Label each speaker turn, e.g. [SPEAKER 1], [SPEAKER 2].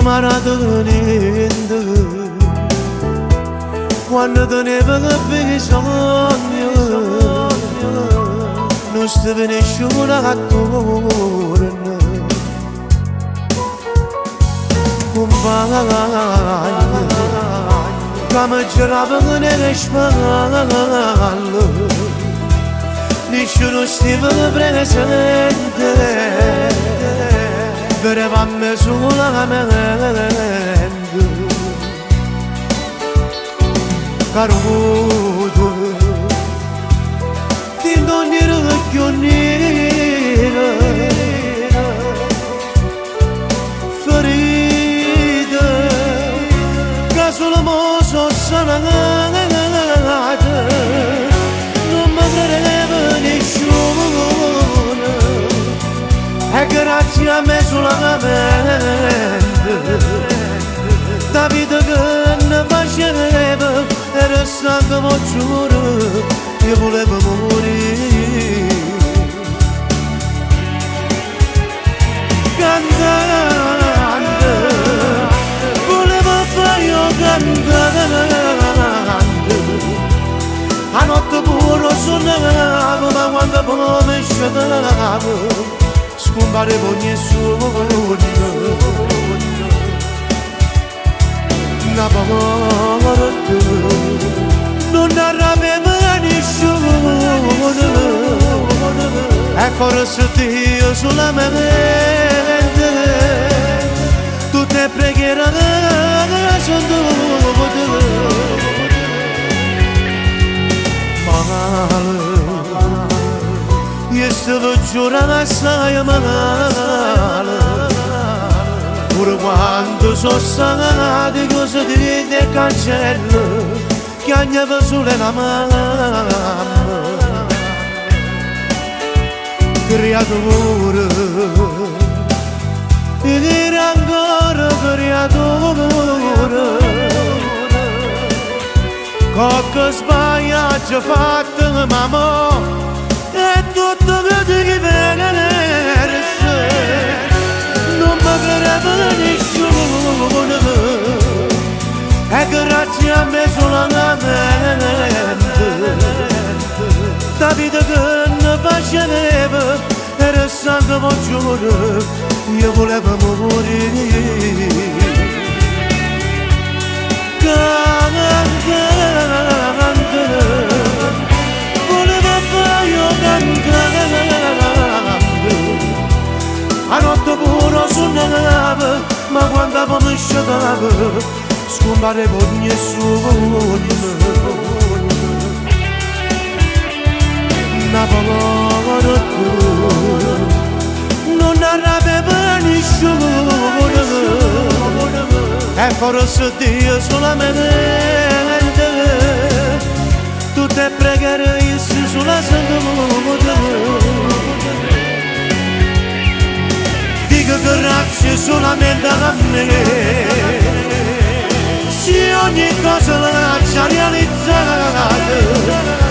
[SPEAKER 1] maradonindo quando teneva bisogno non stava nessuno attorno compagno che mi girava nelle spalle nessuno stava presente eravamo solamente caruto di ogni ragioniera ferita che solo mo sono sanata non mi credeva nessuno e grazie a me solamente la vita che ne faceva era stanca ma giuro io volevo morire cantante volevo fare io cantante a notte pure suonavo ma quando poi mi scendavo scomparevo ogni sogno una paura non aveva nessuno e forse Dio solamente tutte preghiere sono male io stavo giurando assai male pure quando sono state cose di cancello che agnava sulle la mamma creatore e dire ancora creatore qualche sbagliaggio fatto mamma e tutto che ti verso non mi credeva nessuno e grazie a me solamente la vita che ne faceva era stanca ma giuro io volevo morire cantante volevo fare io cantante a notte pure suonava ma quando mi scendavo scomparevo ogni sogno una paura non aveva nessuno e forse Dio solamente tutte preghiere sulla sangue dico grazie solamente a me se ogni cosa l'ha già realizzata